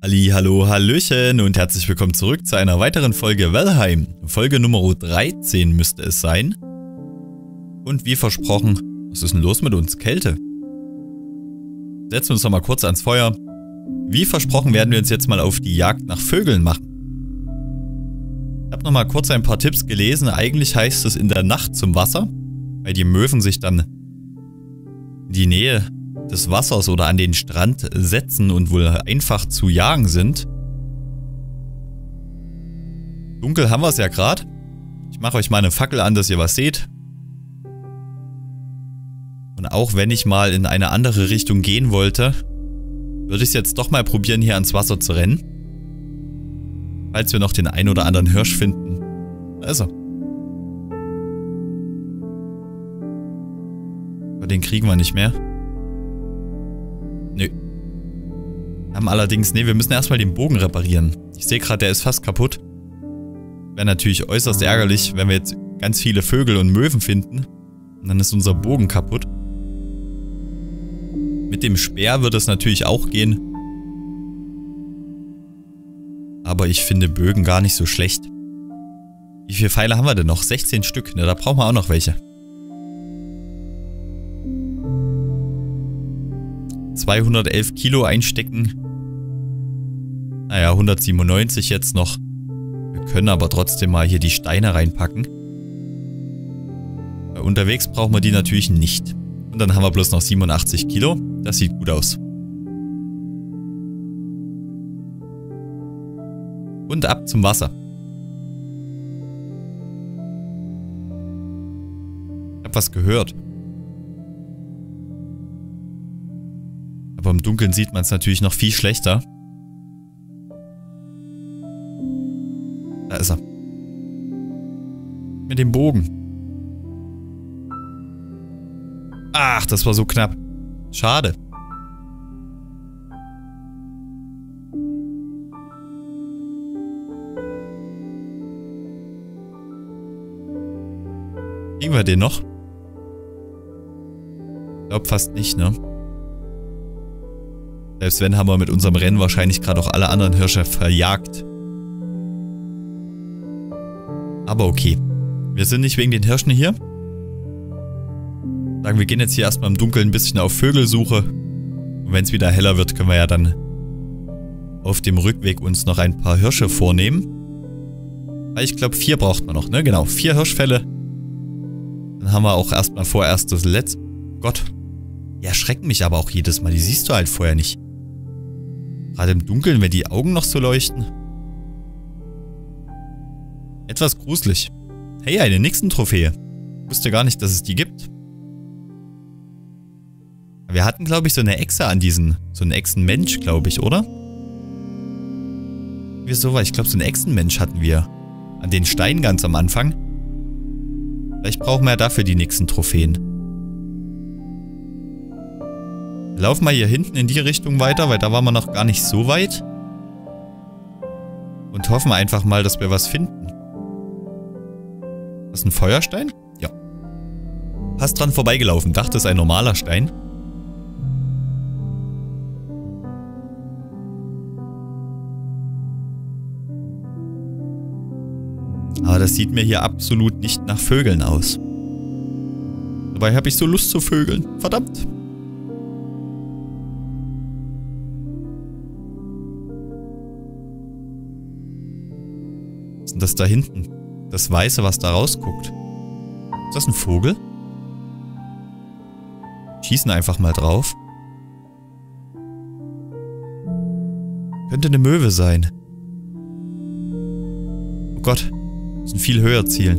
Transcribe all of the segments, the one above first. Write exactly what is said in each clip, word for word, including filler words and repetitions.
Halli, hallo, hallöchen und herzlich willkommen zurück zu einer weiteren Folge Valheim. Folge Nummer dreizehn müsste es sein. Und wie versprochen, was ist denn los mit uns? Kälte. Setzen wir uns noch mal kurz ans Feuer. Wie versprochen werden wir uns jetzt mal auf die Jagd nach Vögeln machen. Ich habe noch mal kurz ein paar Tipps gelesen. Eigentlich heißt es in der Nacht zum Wasser, weil die Möwen sich dann in die Nähe des Wassers oder an den Strand setzen und wohl einfach zu jagen sind. Dunkel haben wir es ja gerade. Ich mache euch mal eine Fackel an, dass ihr was seht. Und auch wenn ich mal in eine andere Richtung gehen wollte, würde ich es jetzt doch mal probieren, hier ans Wasser zu rennen. Falls wir noch den ein oder anderen Hirsch finden. Also. Aber den kriegen wir nicht mehr. Nö. Wir haben allerdings, ne, wir müssen erstmal den Bogen reparieren. Ich sehe gerade, der ist fast kaputt. Wäre natürlich äußerst ärgerlich, wenn wir jetzt ganz viele Vögel und Möwen finden. Und dann ist unser Bogen kaputt. Mit dem Speer wird es natürlich auch gehen. Aber ich finde Bögen gar nicht so schlecht. Wie viele Pfeile haben wir denn noch? sechzehn Stück, ne, da brauchen wir auch noch welche. zweihundertelf Kilo einstecken. Naja, hundertsiebenundneunzig jetzt noch. Wir können aber trotzdem mal hier die Steine reinpacken. Weil unterwegs brauchen wir die natürlich nicht. Und dann haben wir bloß noch siebenundachtzig Kilo. Das sieht gut aus. Und ab zum Wasser. Ich hab was gehört. Aber im Dunkeln sieht man es natürlich noch viel schlechter. Da ist er. Mit dem Bogen. Ach, das war so knapp. Schade. Kriegen wir den noch? Ich glaube fast nicht, ne? Selbst wenn, haben wir mit unserem Rennen wahrscheinlich gerade auch alle anderen Hirsche verjagt. Aber okay. Wir sind nicht wegen den Hirschen hier. Sagen, wir gehen jetzt hier erstmal im Dunkeln ein bisschen auf Vögelsuche. Und wenn es wieder heller wird, können wir ja dann auf dem Rückweg uns noch ein paar Hirsche vornehmen. Weil ich glaube, vier braucht man noch, ne? Genau, vier Hirschfälle. Dann haben wir auch erstmal vorerst das letzte... Gott. Die erschrecken mich aber auch jedes Mal. Die siehst du halt vorher nicht. Gerade im Dunkeln, wenn die Augen noch so leuchten. Etwas gruselig. Hey, eine Nixon-Trophäe. Ich wusste gar nicht, dass es die gibt. Wir hatten, glaube ich, so eine Echse an diesen... So einen Echsenmensch, glaube ich, oder? Wieso war? Ich glaube, so einen Echsenmensch hatten wir. An den Steinen ganz am Anfang. Vielleicht brauchen wir ja dafür die Nixon-Trophäen. Wir laufen mal hier hinten in die Richtung weiter, weil da waren wir noch gar nicht so weit. Und hoffen einfach mal, dass wir was finden. Das ist ein Feuerstein? Ja. Fast dran vorbeigelaufen. Dachte, es ist ein normaler Stein. Aber das sieht mir hier absolut nicht nach Vögeln aus. Dabei habe ich so Lust zu vögeln. Verdammt. Was ist denn das da hinten? Das Weiße, was da rausguckt. Ist das ein Vogel? Schießen einfach mal drauf. Könnte eine Möwe sein. Oh Gott. Müssen viel höher zielen.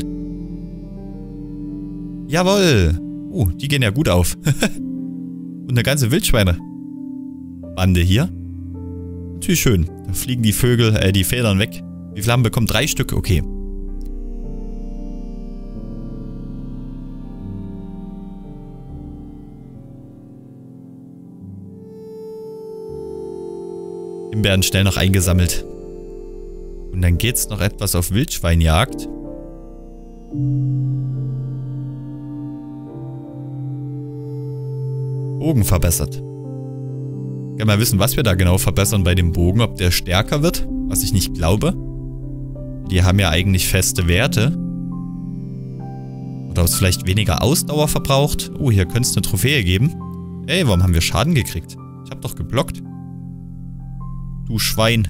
Jawohl. Oh, die gehen ja gut auf. Und eine ganze Wildschweine-Bande hier. Natürlich schön. Da fliegen die Vögel, äh, die Federn weg. Wie viele haben wir bekommen? Drei Stück? Okay. Die werden schnell noch eingesammelt. Und dann geht's noch etwas auf Wildschweinjagd. Bogen verbessert. Gerne mal wissen, was wir da genau verbessern bei dem Bogen. Ob der stärker wird, was ich nicht glaube. Die haben ja eigentlich feste Werte. Oder ob es vielleicht weniger Ausdauer verbraucht. Oh, hier könnte es eine Trophäe geben. Ey, warum haben wir Schaden gekriegt? Ich habe doch geblockt. Du Schwein.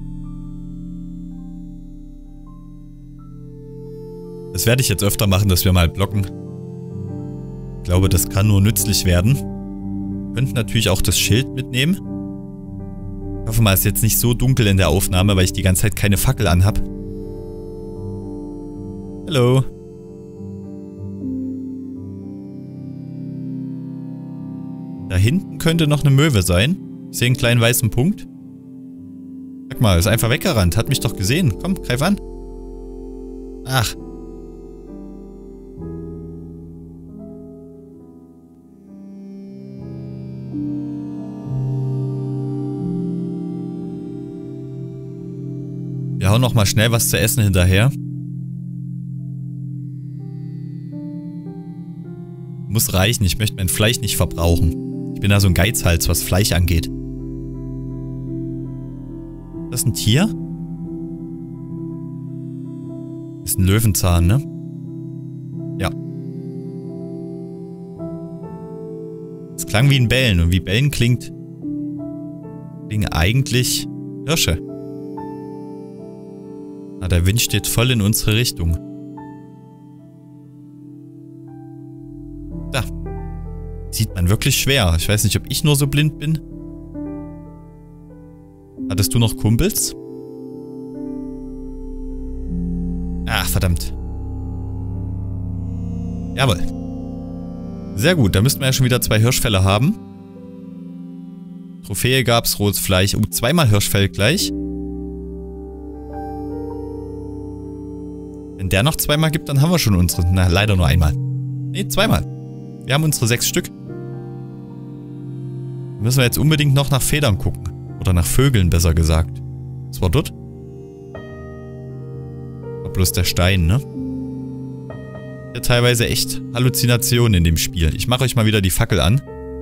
Das werde ich jetzt öfter machen, dass wir mal blocken. Ich glaube, das kann nur nützlich werden. Wir könnten natürlich auch das Schild mitnehmen. Ich hoffe mal, es ist jetzt nicht so dunkel in der Aufnahme, weil ich die ganze Zeit keine Fackel anhab. Hallo. Da hinten könnte noch eine Möwe sein. Ich sehe einen kleinen weißen Punkt. Sag mal, ist einfach weggerannt. Hat mich doch gesehen. Komm, greif an. Ach. Wir hauen noch mal schnell was zu essen hinterher. Muss reichen, ich möchte mein Fleisch nicht verbrauchen. Ich bin da so ein Geizhals, was Fleisch angeht. Ist das ein Tier? Ist ein Löwenzahn, ne? Ja. Es klang wie ein Bellen und wie Bellen klingt, klingen eigentlich Hirsche. Ah, der Wind steht voll in unsere Richtung. Da. Sieht man wirklich schwer. Ich weiß nicht, ob ich nur so blind bin. Hattest du noch Kumpels? Ach, verdammt. Jawohl. Sehr gut, da müssten wir ja schon wieder zwei Hirschfälle haben. Trophäe gab's, rotes Fleisch. Oh, zweimal Hirschfell gleich. Wenn der noch zweimal gibt, dann haben wir schon unsere... Na, leider nur einmal. Ne, zweimal. Wir haben unsere sechs Stück. Da müssen wir jetzt unbedingt noch nach Federn gucken. Oder nach Vögeln, besser gesagt. Was war dort? War bloß der Stein, ne? Ja, teilweise echt Halluzinationen in dem Spiel. Ich mache euch mal wieder die Fackel an.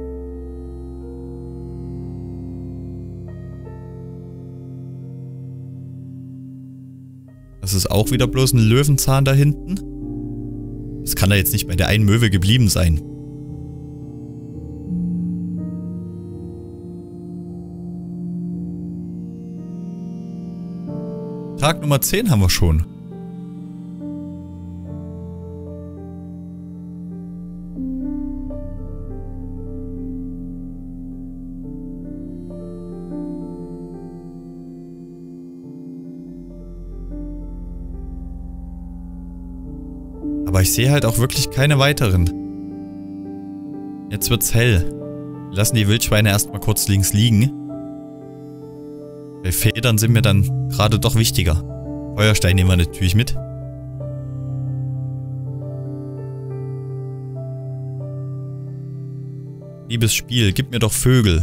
Das ist auch wieder bloß ein Löwenzahn da hinten. Das kann da jetzt nicht bei der einen Möwe geblieben sein. Tag Nummer zehn haben wir schon. Aber ich sehe halt auch wirklich keine weiteren. Jetzt wird's hell. Wir lassen die Wildschweine erstmal kurz links liegen. Bei Federn sind mir dann gerade doch wichtiger. Feuerstein nehmen wir natürlich mit. Liebes Spiel, gib mir doch Vögel.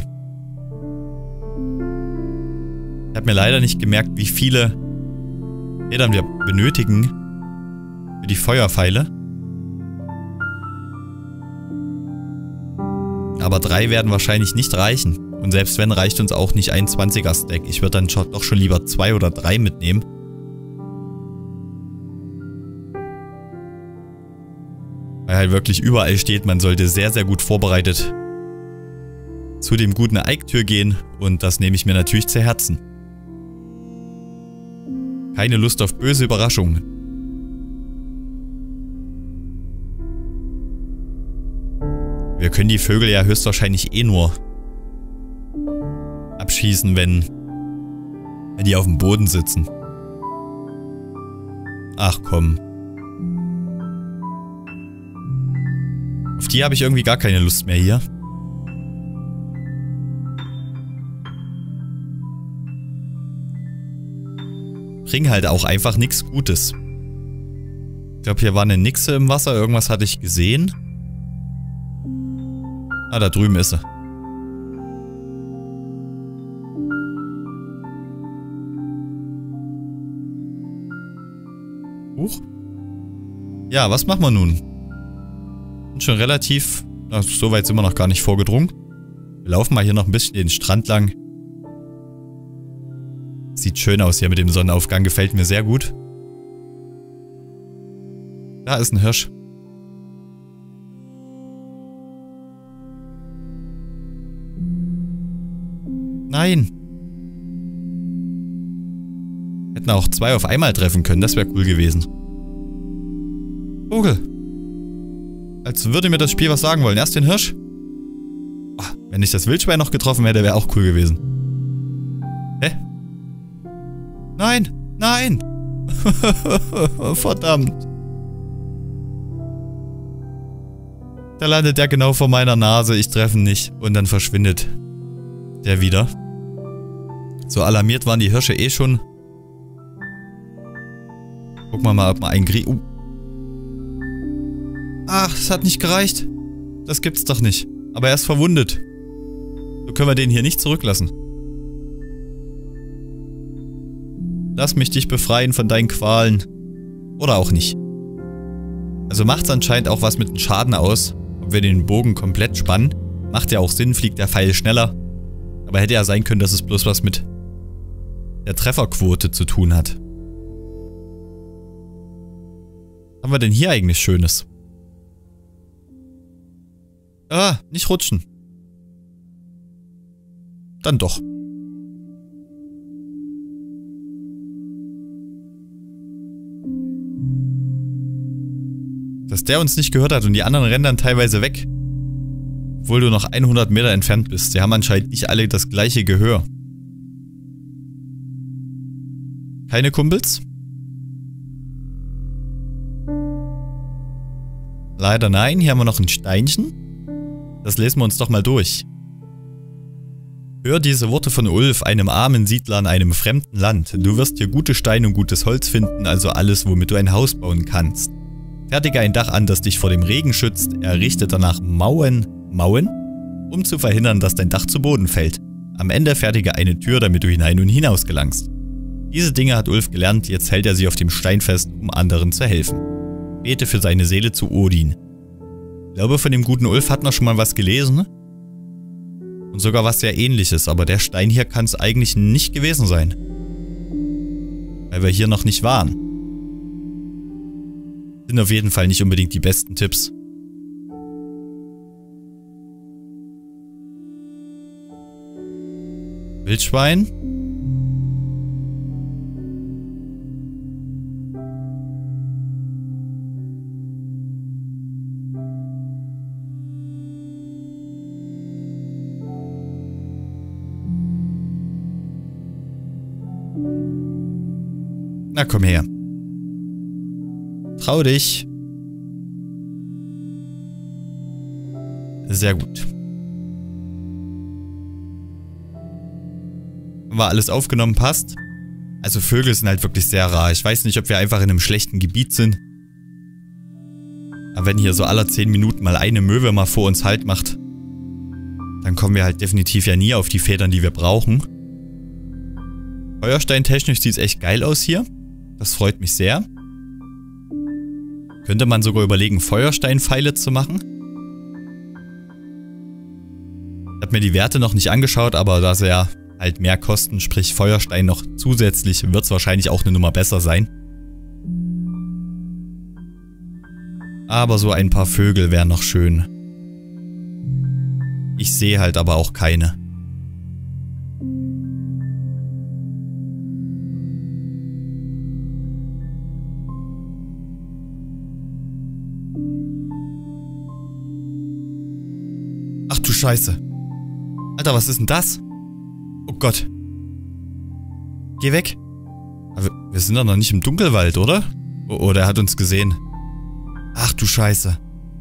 Ich habe mir leider nicht gemerkt, wie viele Federn wir benötigen für die Feuerpfeile. Aber drei werden wahrscheinlich nicht reichen. Und selbst wenn, reicht uns auch nicht ein zwanziger Stack. Ich würde dann doch schon lieber zwei oder drei mitnehmen. Weil halt wirklich überall steht, man sollte sehr, sehr gut vorbereitet zu dem guten Eiktür gehen. Und das nehme ich mir natürlich zu Herzen. Keine Lust auf böse Überraschungen. Wir können die Vögel ja höchstwahrscheinlich eh nur abschießen, wenn, wenn die auf dem Boden sitzen. Ach komm. Auf die habe ich irgendwie gar keine Lust mehr hier. Bringen halt auch einfach nichts Gutes. Ich glaube, hier war eine Nixe im Wasser. Irgendwas hatte ich gesehen. Ah, da drüben ist sie. Huch. Ja, was machen wir nun? Sind schon relativ... Ach, so weit sind wir noch gar nicht vorgedrungen. Wir laufen mal hier noch ein bisschen den Strand lang. Sieht schön aus hier mit dem Sonnenaufgang. Gefällt mir sehr gut. Da ist ein Hirsch. Nein. Hätten auch zwei auf einmal treffen können. Das wäre cool gewesen. Vogel. Als würde mir das Spiel was sagen wollen. Erst den Hirsch. Oh, wenn ich das Wildschwein noch getroffen hätte, wäre auch cool gewesen. Hä? Nein! Nein! Verdammt! Da landet der genau vor meiner Nase. Ich treffe ihn nicht. Und dann verschwindet der wieder. So alarmiert waren die Hirsche eh schon. Gucken wir mal, ob man einen Grie... Uh. Ach, das hat nicht gereicht. Das gibt's doch nicht. Aber er ist verwundet. So können wir den hier nicht zurücklassen. Lass mich dich befreien von deinen Qualen. Oder auch nicht. Also macht's anscheinend auch was mit dem Schaden aus. Ob wir den Bogen komplett spannen. Macht ja auch Sinn, fliegt der Pfeil schneller. Aber hätte ja sein können, dass es bloß was mit der Trefferquote zu tun hat. Was haben wir denn hier eigentlich Schönes? Ah, nicht rutschen. Dann doch. Dass der uns nicht gehört hat und die anderen rennen dann teilweise weg. Obwohl du noch hundert Meter entfernt bist. Sie haben anscheinend nicht alle das gleiche Gehör. Keine Kumpels? Leider nein. Hier haben wir noch ein Steinchen. Das lesen wir uns doch mal durch. Hör diese Worte von Ulf, einem armen Siedler in einem fremden Land. Du wirst hier gute Steine und gutes Holz finden, also alles, womit du ein Haus bauen kannst. Fertige ein Dach an, das dich vor dem Regen schützt. Errichte danach Mauern, Mauern, um zu verhindern, dass dein Dach zu Boden fällt. Am Ende fertige eine Tür, damit du hinein und hinaus gelangst. Diese Dinge hat Ulf gelernt, jetzt hält er sie auf dem Stein fest, um anderen zu helfen. Bete für seine Seele zu Odin. Ich glaube, von dem guten Ulf hat man schon mal was gelesen. Und sogar was sehr Ähnliches, aber der Stein hier kann es eigentlich nicht gewesen sein. Weil wir hier noch nicht waren. Sind auf jeden Fall nicht unbedingt die besten Tipps. Wildschwein. Na komm her. Trau dich. Sehr gut. War alles aufgenommen, passt. Also Vögel sind halt wirklich sehr rar. Ich weiß nicht, ob wir einfach in einem schlechten Gebiet sind. Aber wenn hier so alle zehn Minuten mal eine Möwe mal vor uns Halt macht, dann kommen wir halt definitiv ja nie auf die Federn, die wir brauchen. Feuersteintechnisch sieht es echt geil aus hier. Das freut mich sehr. Könnte man sogar überlegen, Feuersteinpfeile zu machen. Ich habe mir die Werte noch nicht angeschaut, aber da sie ja halt mehr kosten, sprich Feuerstein noch zusätzlich, wird es wahrscheinlich auch eine Nummer besser sein. Aber so ein paar Vögel wären noch schön. Ich sehe halt aber auch keine. Ach du Scheiße. Alter, was ist denn das? Oh Gott. Geh weg. Aber wir sind doch noch nicht im Dunkelwald, oder? Oder er hat uns gesehen. Ach du Scheiße.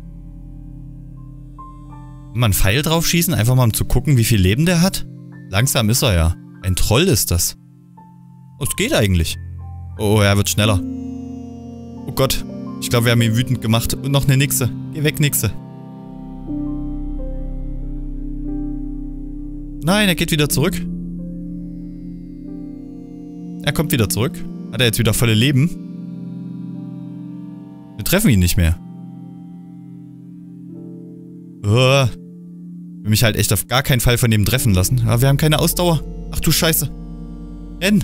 Mal einen Pfeil drauf schießen, einfach mal um zu gucken, wie viel Leben der hat? Langsam ist er ja. Ein Troll ist das. Oh, es geht eigentlich. Oh, er wird schneller. Oh Gott. Ich glaube, wir haben ihn wütend gemacht. Und noch eine Nixe. Geh weg, Nixe. Nein, er geht wieder zurück. Er kommt wieder zurück. Hat er jetzt wieder volle Leben? Wir treffen ihn nicht mehr. Oh. will mich halt echt auf gar keinen Fall von dem treffen lassen. Aber wir haben keine Ausdauer. Ach du Scheiße. Renn.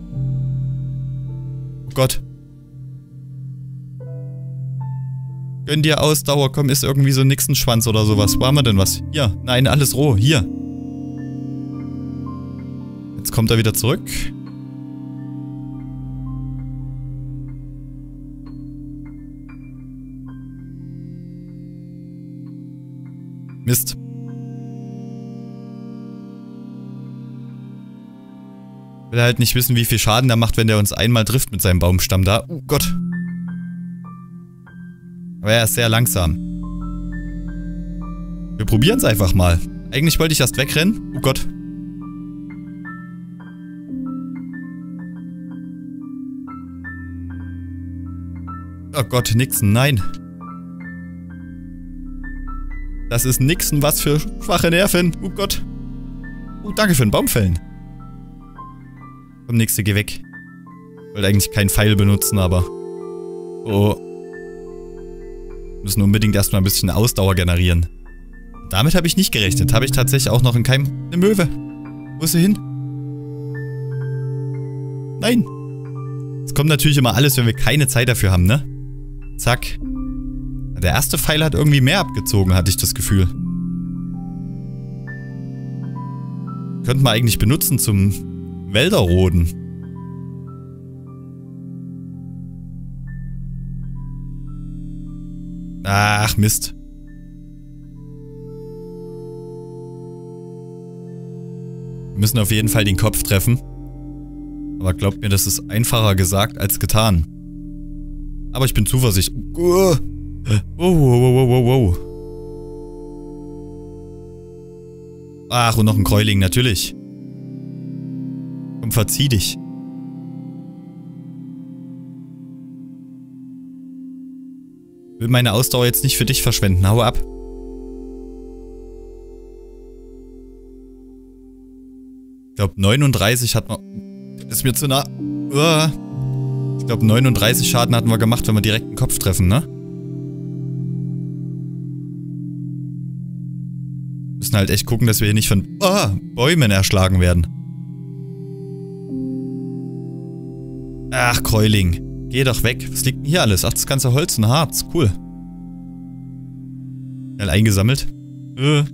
Oh Gott. Gönn dir Ausdauer, komm, ist irgendwie so ein Nixenschwanz oder sowas. Wo haben wir denn was? Hier. Nein, alles roh. Hier. Jetzt kommt er wieder zurück. Mist. Will halt nicht wissen, wie viel Schaden der macht, wenn der uns einmal trifft mit seinem Baumstamm da. Oh Gott. Aber er ist sehr langsam. Wir probieren es einfach mal. Eigentlich wollte ich erst wegrennen. Oh Gott. Oh Gott, Nixon, nein. Das ist Nixon, was für schwache Nerven. Oh Gott. Oh, danke für den Baumfällen. Komm, Nixon, geh weg. Ich wollte eigentlich keinen Pfeil benutzen, aber... Oh. Wir müssen unbedingt erstmal ein bisschen Ausdauer generieren. Damit habe ich nicht gerechnet. Habe ich tatsächlich auch noch in keinem... Eine Möwe. Wo ist sie hin? Nein. Es kommt natürlich immer alles, wenn wir keine Zeit dafür haben, ne? Zack. Der erste Pfeil hat irgendwie mehr abgezogen, hatte ich das Gefühl. Könnten wir eigentlich benutzen zum Wälderroden. Ach, Mist. Wir müssen auf jeden Fall den Kopf treffen. Aber glaubt mir, das ist einfacher gesagt als getan. Aber ich bin zuversichtlich. Wow, wow, wow, wow, wow. Ach, und noch ein Gräuling, natürlich. Komm, verzieh dich. Ich will meine Ausdauer jetzt nicht für dich verschwenden. Hau ab. Ich glaube, neununddreißig hat man... Das ist mir zu nah... Uah. Ich glaube, neununddreißig Schaden hatten wir gemacht, wenn wir direkt den Kopf treffen, ne? Müssen halt echt gucken, dass wir hier nicht von oh, Bäumen erschlagen werden. Ach, Gräuling. Geh doch weg. Was liegt denn hier alles? Ach, das ganze Holz und Harz. Cool. Schnell eingesammelt. Äh.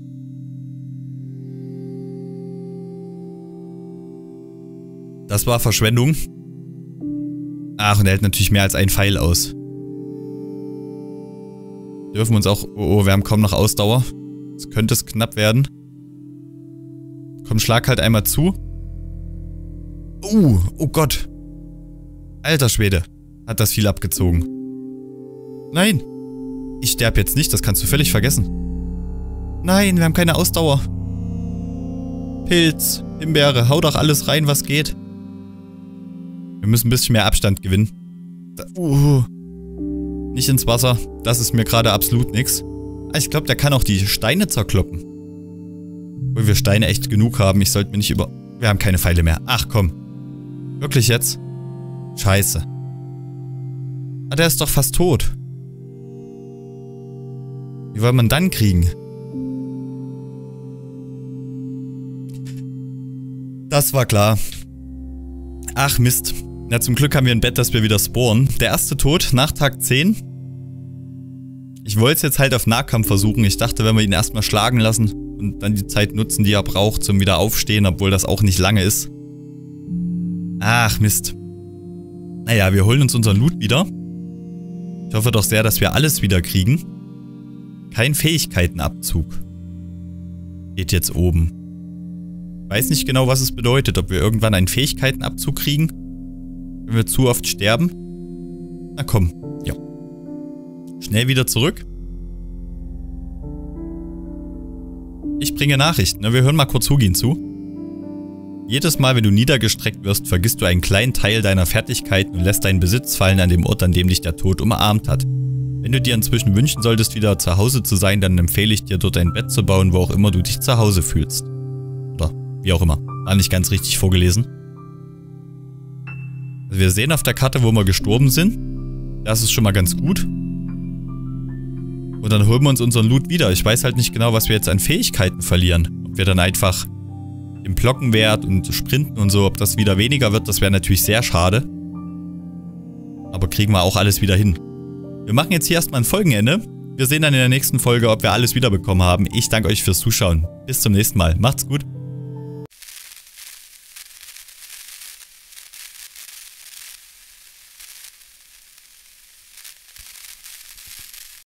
Das war Verschwendung. Ach, und er hält natürlich mehr als ein Pfeil aus. Dürfen wir uns auch... Oh, oh, wir haben kaum noch Ausdauer. Jetzt könnte es knapp werden. Komm, schlag halt einmal zu. Uh, oh Gott. Alter Schwede. Hat das viel abgezogen. Nein. Ich sterbe jetzt nicht, das kannst du völlig vergessen. Nein, wir haben keine Ausdauer. Pilz, Himbeere, hau doch alles rein, was geht. Wir müssen ein bisschen mehr Abstand gewinnen. Da, uh, nicht ins Wasser. Das ist mir gerade absolut nix. Ich glaube, der kann auch die Steine zerkloppen. Obwohl wir Steine echt genug haben. Ich sollte mir nicht über... Wir haben keine Pfeile mehr. Ach komm. Wirklich jetzt? Scheiße. Ah, der ist doch fast tot. Wie soll man dann kriegen? Das war klar. Ach Mist. Na, zum Glück haben wir ein Bett, dass wir wieder spawnen. Der erste Tod nach Tag zehn. Ich wollte es jetzt halt auf Nahkampf versuchen. Ich dachte, wenn wir ihn erstmal schlagen lassen und dann die Zeit nutzen, die er braucht zum wieder aufstehen, obwohl das auch nicht lange ist. Ach Mist. Naja, wir holen uns unseren Loot wieder. Ich hoffe doch sehr, dass wir alles wieder kriegen. Kein Fähigkeitenabzug. Geht jetzt oben. Weiß nicht genau, was es bedeutet, ob wir irgendwann einen Fähigkeitenabzug kriegen, wenn wir zu oft sterben. Na komm, ja. Schnell wieder zurück. Ich bringe Nachrichten, wir hören mal kurz Hugin zu. Jedes Mal, wenn du niedergestreckt wirst, vergisst du einen kleinen Teil deiner Fertigkeiten und lässt deinen Besitz fallen an dem Ort, an dem dich der Tod umarmt hat. Wenn du dir inzwischen wünschen solltest, wieder zu Hause zu sein, dann empfehle ich dir, dort ein Bett zu bauen, wo auch immer du dich zu Hause fühlst. Oder wie auch immer. War nicht ganz richtig vorgelesen. Also wir sehen auf der Karte, wo wir gestorben sind. Das ist schon mal ganz gut. Und dann holen wir uns unseren Loot wieder. Ich weiß halt nicht genau, was wir jetzt an Fähigkeiten verlieren. Ob wir dann einfach im Blockenwert und Sprinten und so, ob das wieder weniger wird, das wäre natürlich sehr schade. Aber kriegen wir auch alles wieder hin. Wir machen jetzt hier erstmal ein Folgenende. Wir sehen dann in der nächsten Folge, ob wir alles wiederbekommen haben. Ich danke euch fürs Zuschauen. Bis zum nächsten Mal. Macht's gut.